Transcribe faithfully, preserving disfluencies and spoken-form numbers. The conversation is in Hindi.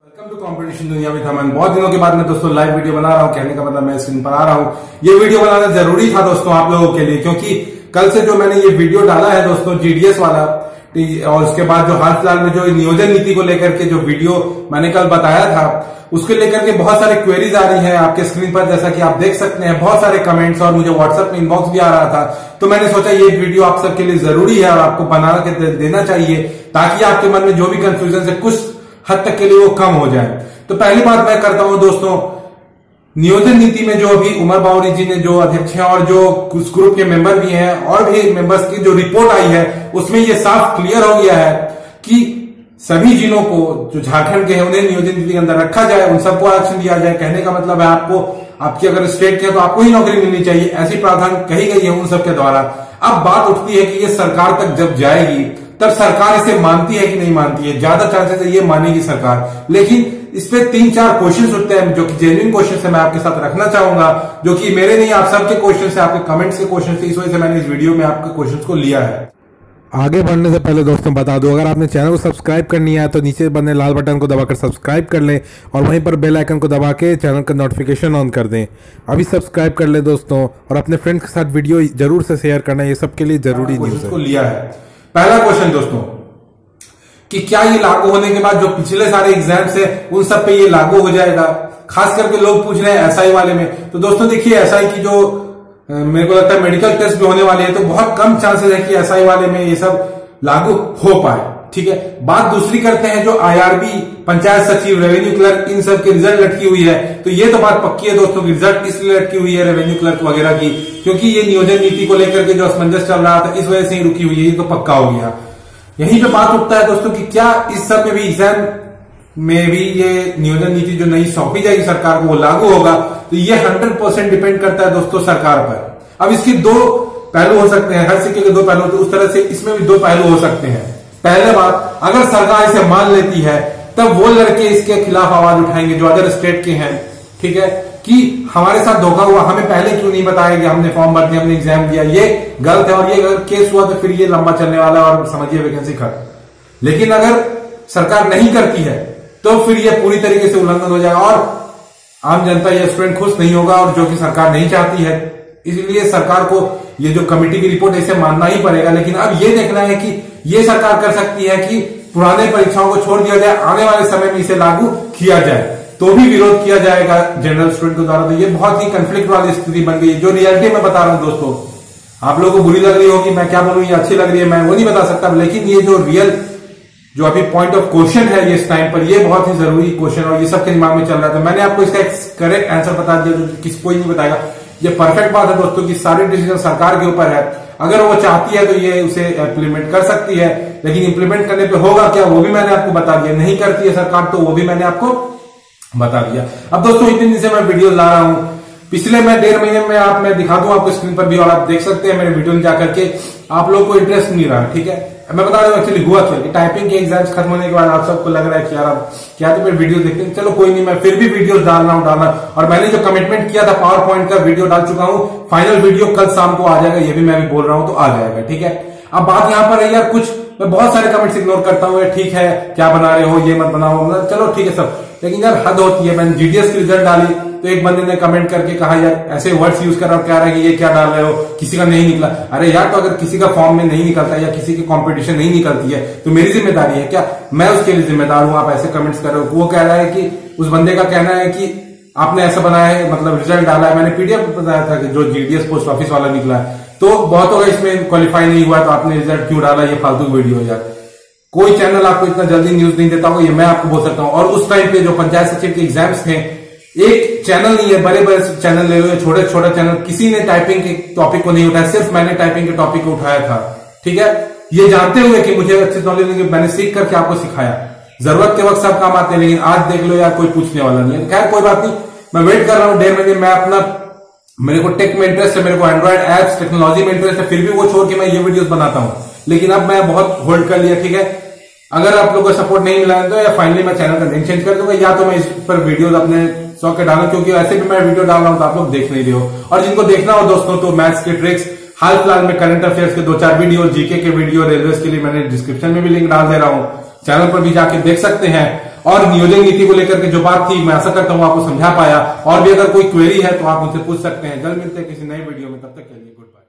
वेलकम टू कंपटीशन दुनिया में थमन। बहुत दिनों के बाद मैं दोस्तों लाइव वीडियो बना रहा हूं। कहने का मतलब मैं स्क्रीन पर आ रहा हूं। ये वीडियो बनाना जरूरी था दोस्तों आप लोगों के लिए, क्योंकि कल से जो मैंने ये वीडियो डाला है दोस्तों जीडीएस वाला, और उसके बाद जो हाल फिलहाल में जो नियोजन नीति को लेकर के जो वीडियो मैंने कल बताया था, उसको लेकर के बहुत सारे क्वेरीज आ रही हैं आपके स्क्रीन पर, जैसा कि आप देख सकते हैं। बहुत सारे कमेंट्स और मुझे व्हाट्सएप में इनबॉक्स भी आ रहा था, तो मैंने सोचा ये वीडियो आप सबके लिए जरूरी है और आपको बना के देना चाहिए, ताकि आपके मन में जो भी कंफ्यूजन है कुछ हद तक के लिए वो कम हो जाए। तो पहली बात मैं करता हूं दोस्तों, नियोजन नीति में जो अभी उमर बावरी जी ने जो अध्यक्ष हैं और जो कुछ ग्रुप के मेंबर भी हैं और भी मेंबर्स की जो रिपोर्ट आई है, उसमें ये साफ क्लियर हो गया है कि सभी जिलों को जो झारखंड के हैं उन्हें नियोजन नीति के अंदर रखा जाए, उन सबको आरक्षण दिया जाए। कहने का मतलब है आपको, आपकी अगर स्टेट के तो आपको ही नौकरी मिलनी चाहिए, ऐसी प्रावधान कही गई है उन सबके द्वारा। अब बात उठती है कि ये सरकार तक जब जाएगी तब सरकार इसे मानती है कि नहीं मानती है। ज्यादा चांसेस है ये मानेगी सरकार, लेकिन इस पे तीन चार क्वेश्चंस उठते हैं जो कि जेन्युइन क्वेश्चन है, मैं आपके साथ रखना चाहूंगा, जो कि मेरे नहीं आप सबके क्वेश्चन है, आपके कमेंट्स के क्वेश्चन थे। इस वजह से मैंने इस वीडियो में आपके क्वेश्चन को लिया है। आगे बढ़ने से पहले दोस्तों बता दूं, अगर आपने चैनल को सब्सक्राइब करनी है तो नीचे बने लाल बटन को दबाकर सब्सक्राइब कर लें और वहीं पर बेल आइकन को दबा के चैनल का नोटिफिकेशन ऑन कर दें। अभी सब्सक्राइब कर लें दोस्तों, और अपने फ्रेंड्स के साथ वीडियो जरूर से शेयर करना, ये सबके लिए जरूरी न्यूज है। लिया है पहला क्वेश्चन दोस्तों कि क्या ये लागू होने के बाद जो पिछले सारे एग्जाम्स है उन सब पे ये लागू हो जाएगा। खास करके लोग पूछ रहे हैं एसआई वाले में। तो दोस्तों देखिए, एसआई की जो मेरे को लगता है मेडिकल टेस्ट भी होने वाले हैं, तो बहुत कम चांसेस है कि एसआई वाले में ये सब लागू हो पाए। ठीक है, बात दूसरी करते हैं जो आईआरबी, पंचायत सचिव, रेवेन्यू क्लर्क, इन सब की रिजल्ट लटकी हुई है। तो ये तो बात पक्की है दोस्तों, रिजल्ट इसलिए लटकी हुई है रेवेन्यू क्लर्क वगैरह की, क्योंकि ये नियोजन नीति को लेकर के जो असमंजस चल रहा था इस वजह से ही रुकी हुई है। ये तो पक्का हो गया। यहीं पे बात उठता है दोस्तों कि क्या इस सब में भी, एग्जाम में भी ये नियोजन नीति जो नई सौंपी जाएगी सरकार को वो लागू होगा। तो ये हंड्रेड परसेंट डिपेंड करता है दोस्तों सरकार पर। अब इसके दो पहलू हो सकते हैं, हर सिक्के के दो पहलू, तो उस तरह से इसमें भी दो पहलू हो सकते हैं। पहले बात, अगर सरकार इसे मान लेती है तब वो लड़के इसके खिलाफ आवाज उठाएंगे जो अदर स्टेट के हैं, ठीक है, कि हमारे साथ धोखा हुआ, हमें पहले क्यों नहीं बताया कि हमने फॉर्म भर दिया, हमने एग्जाम दिया, ये गलत है। और ये अगर केस हुआ तो फिर ये लंबा चलने वाला है और समझिए वैकेंसी खत्म। लेकिन अगर सरकार नहीं करती है तो फिर ये पूरी तरीके से उल्लंघन हो जाएगा और आम जनता या स्टूडेंट खुश नहीं होगा, और जो कि सरकार नहीं चाहती है। इसलिए सरकार को ये जो कमेटी की रिपोर्ट है इसे मानना ही पड़ेगा। लेकिन अब ये देखना है कि ये सरकार कर सकती है कि पुराने परीक्षाओं को छोड़ दिया जाए, आने वाले समय में इसे लागू किया जाए, तो भी विरोध किया जाएगा जनरल स्टूडेंट के द्वारा। तो ये बहुत ही कंफ्लिक्ट वाली स्थिति बन गई है, जो रियलिटी में बता रहा हूं दोस्तों। आप लोगों को बुरी लग रही होगी, मैं क्या बोलूं, ये अच्छी लग रही है, मैं वो नहीं बता सकता, लेकिन ये जो रियल जो अभी पॉइंट ऑफ क्वेश्चन है ये इस टाइम पर, ये बहुत ही जरूरी क्वेश्चन और ये सबके दिमाग में चल रहा था। मैंने आपको इसका एक करेक्ट आंसर बता दिया जो किसी कोई नहीं बताएगा। ये परफेक्ट बात है दोस्तों कि सारे डिसीजन सरकार के ऊपर है। अगर वो चाहती है तो ये उसे इम्प्लीमेंट कर सकती है, लेकिन इम्प्लीमेंट करने पे होगा क्या वो भी मैंने आपको बता दिया। नहीं करती है सरकार तो वो भी मैंने आपको बता दिया। अब दोस्तों इतने दिन से मैं वीडियो ला रहा हूं, पिछले मैं डेढ़ महीने में आप मैं दिखा दूं आपको स्क्रीन पर भी, और आप देख सकते हैं मेरे वीडियो में जाकर के, आप लोगों को इंटरेस्ट नहीं रहा। ठीक है, मैं बता रहा हूँ एक्चुअली हुआ क्या कि टाइपिंग के एग्जाम्स खत्म होने के बाद आप सबको लग रहा है कि यार अब क्या तो मेरे वीडियो देखते हैं, चलो कोई नहीं, मैं फिर भी वीडियो डाल रहा हूँ डालना और मैंने जो कमिटमेंट किया था पावर पॉइंट का वीडियो डाल चुका हूँ। फाइनल वीडियो कल शाम को आ जाएगा, ये भी मैं भी बोल रहा हूँ, तो आ जाएगा। ठीक है, अब बात यहाँ पर है यार, कुछ मैं बहुत सारे कमेंट्स इग्नोर करता हूँ, ठीक है क्या बना रहे हो, ये मत बनाओ, चलो ठीक है सब, लेकिन यार हद होती है। मैंने जीडीएस की रिजल्ट डाली तो एक बंदे ने कमेंट करके कहा यार ऐसे वर्ड्स यूज कर रहा हूं, कह रहा है कि ये क्या डाल रहे हो, किसी का नहीं निकला। अरे यार, तो अगर किसी का फॉर्म में नहीं निकलता या किसी की कंपटीशन नहीं निकलती है तो मेरी जिम्मेदारी है क्या, मैं उसके लिए जिम्मेदार हूं। आप ऐसे कमेंट्स कर रहे हो। वो कह रहा है कि उस बंदे का कहना है कि आपने ऐसा बनाया है, मतलब रिजल्ट डाला है, मैंने पीडीएफ बताया था कि जो जीडीएस पोस्ट ऑफिस वाला निकला है, तो बहुतों का इसमें क्वालिफाई नहीं हुआ तो आपने रिजल्ट क्यों डाला, ये फालतू वीडियो यार। कोई चैनल आपको इतना जल्दी न्यूज नहीं देता होगा, ये मैं आपको बोल सकता हूँ। और उस टाइम पे जो पंचायत सचिव के एग्जाम्स थे, एक चैनल नहीं है, बड़े बड़े चैनल ले लो, छोटे छोटे चैनल, किसी ने टाइपिंग के टॉपिक को नहीं उठाया, सिर्फ मैंने टाइपिंग के टॉपिक को उठाया था। ठीक है, ये जानते हुए कि मुझे अच्छे नॉलेज नहीं, मैंने सीख करके आपको सिखाया। जरूरत के वक्त सब काम आते हैं, लेकिन आज देख लो यार कोई पूछने वाला नहीं है। खैर कोई बात नहीं, मैं वेट कर रहा हूँ डेढ़ महीने। मैं अपना, मेरे को टेक में इंटरेस्ट है, मेरे को एंड्रॉइड एप्स टेक्नोलॉजी में इंटरेस्ट है, फिर भी वो छोड़ के मैं ये वीडियोस बनाता हूँ। लेकिन अब मैं बहुत होल्ड कर लिया। ठीक है, अगर आप लोगों को सपोर्ट नहीं मिला है तो या फाइनली मैं चैनल का नेम चेंज कर दूंगा, या तो मैं इस पर वीडियोस अपने शौक के डालूं, क्योंकि ऐसे भी मैं वीडियो डाल रहा हूं तो आप लोग देख नहीं रहे हो। और जिनको देखना हो दोस्तों तो मैथ्स के ट्रिक्स, हाल फिलहाल में करंट अफेयर्स के दो चार वीडियो, जीके के वीडियो, रेलवे के लिए मैंने डिस्क्रिप्शन में भी लिंक डाल दे रहा हूं, चैनल पर भी जाके देख सकते हैं। और नियोजन नीति को लेकर के जो बात थी मैं आशा करता हूं आपको समझा पाया। और भी अगर कोई क्वेरी है तो आप उनसे पूछ सकते हैं। जल्द मिलते हैं किसी नए वीडियो में, तब तक के लिए गुड बाय।